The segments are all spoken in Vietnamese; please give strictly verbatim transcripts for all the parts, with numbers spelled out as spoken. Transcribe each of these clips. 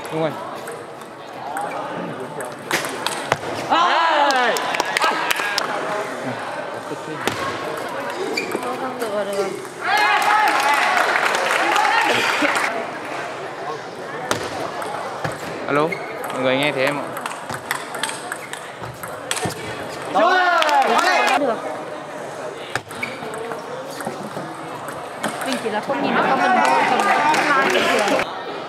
Đúng rồi. Không được rồi, được rồi. Alo, mọi người nghe thấy em ạ? Được. Mình chỉ là không nhìn được con mình thôi, cầm hai bình thường.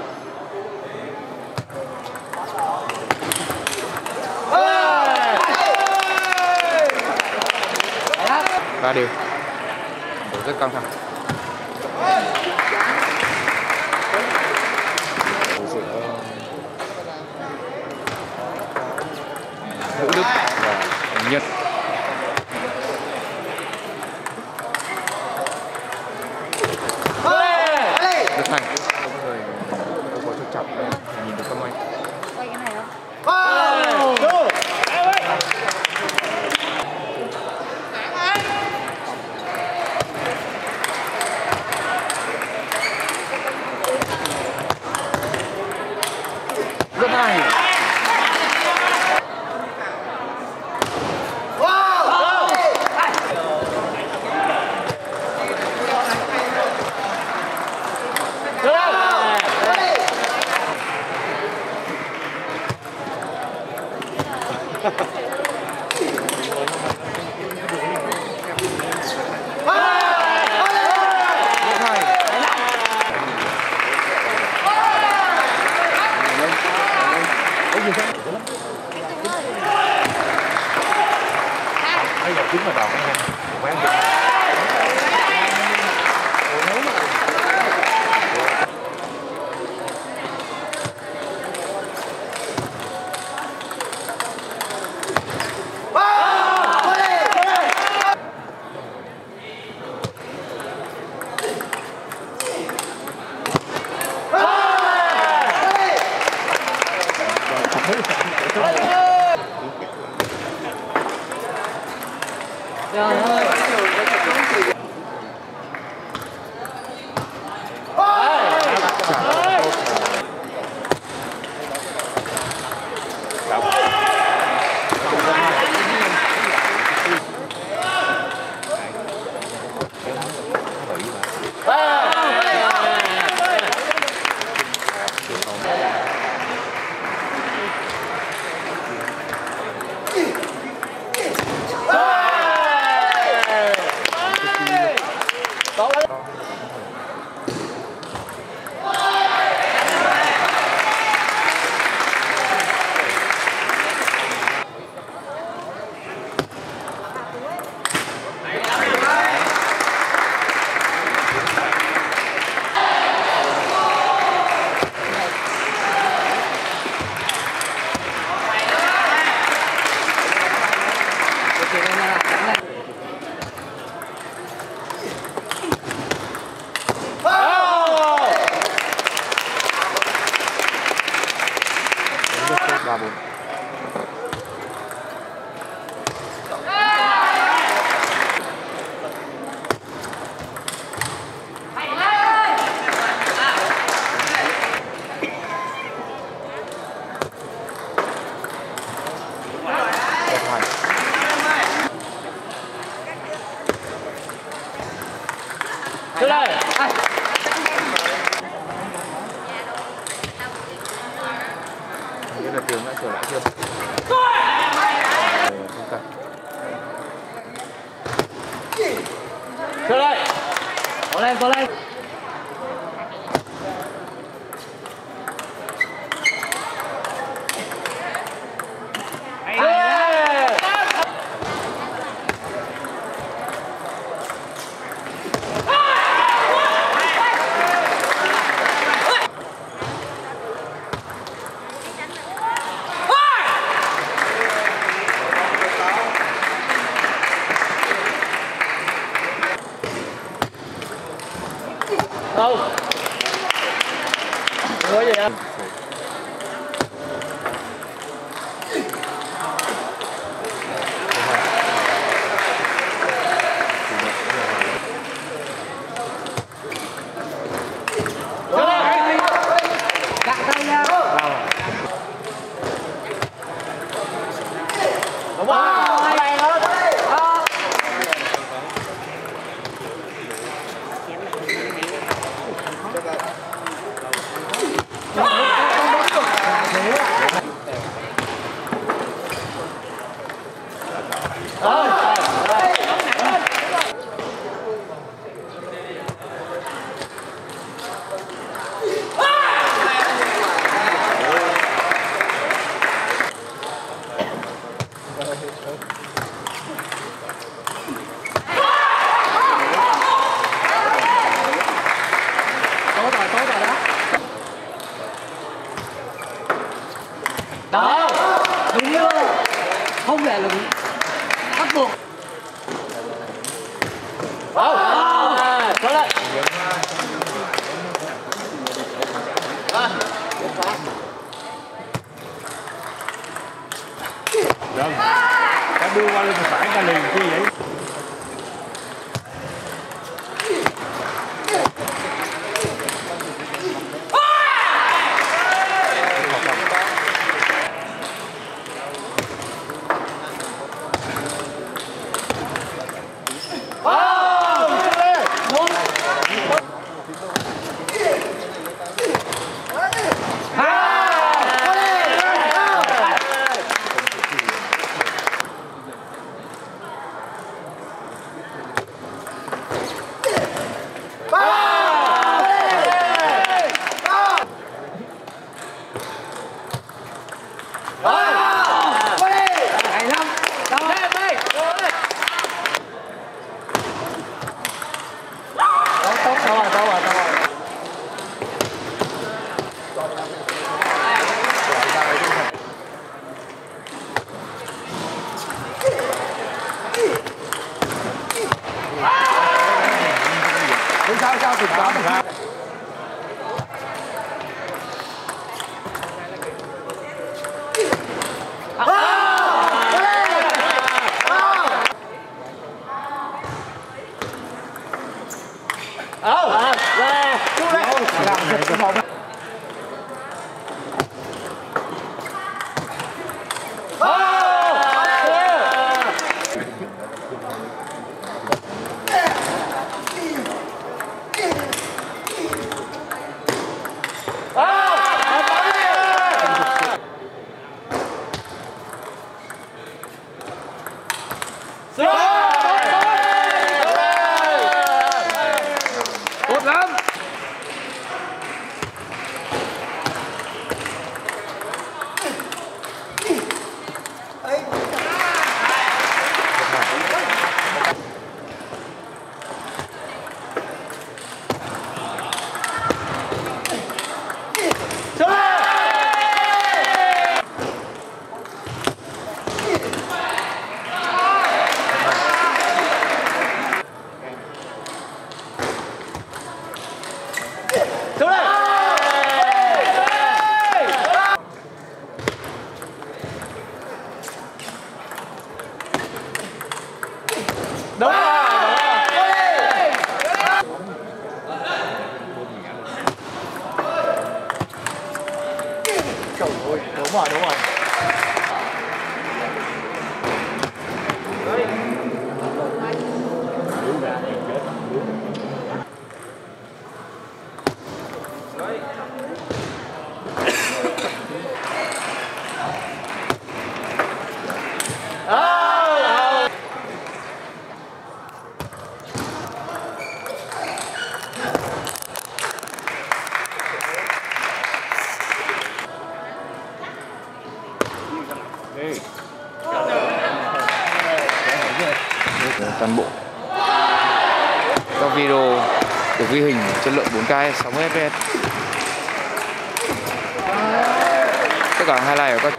Ba đều. Đấu rất căng thẳng. Vũ Đức và Thành Nhân. Đức Thành không người không có trục chặt nhìn được không anh? Quay cái này không? Rất hay. Bây giờ trứng là đòn nha. Quán Trời ơi. ba bốn. Đưa đây. Biết là Tường đã trở lại chưa? Đưa đây. Có lên, có lên. Đó, đúng chưa? Không để là bắt buộc. Wow, à, có lại. Được. Đã đưa qua lên phải ra liền chứ vậy. Sao sao thì có mà. Tốt lắm. Đúng rồi, trời ơi, đúng rồi, đúng rồi. Toàn bộ các video được ghi hình chất lượng bốn K sáu mươi F P S. Tất cả highlight ở các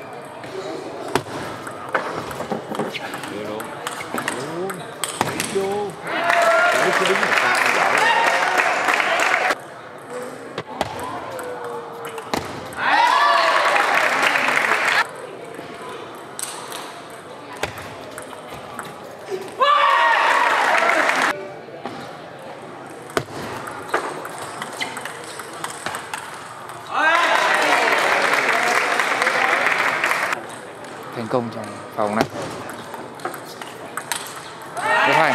thành công trong phòng này. Rất hay.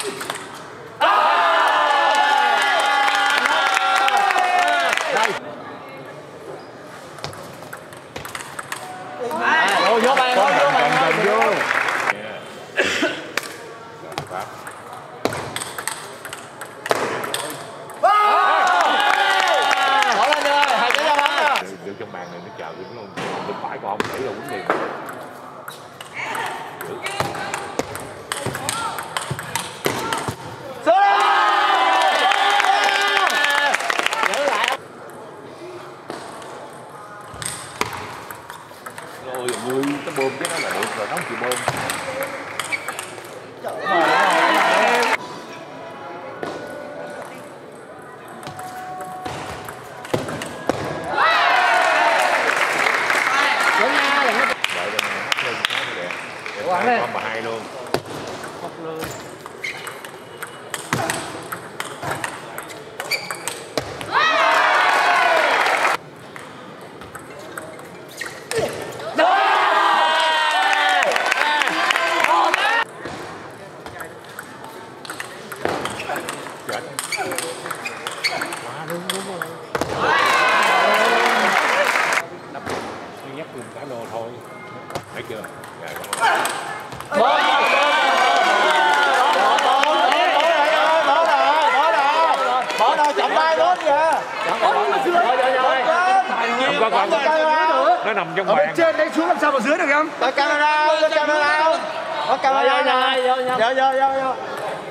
Vô vô mày, vô vô mày, vô. Bỏ lên đi ơi, hai cái ra bắn. Được trong bàn này nó chờ đứng luôn. Bên phải còn không đẩy là quýnh liền. Rồi người cái bơm cái nó là được rồi, nó không chịu bơm. Con bà hai luôn. Không luôn. Quá đúng đúng rồi. Nhắc dùng cả đồ thôi. Thấy chưa? Bỏ đâu chậm tay lớn kìa. Nó nằm trong bàn. Ở bên trên đấy xuống làm sao mà dưới được không? Có camera, có camera. Có camera này. Vô vô vô vô.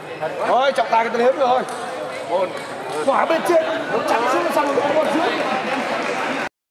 Thôi chọc tay cái tên hiếm rồi. Quả bên trên nó chặn xuống làm sao mà con dưới.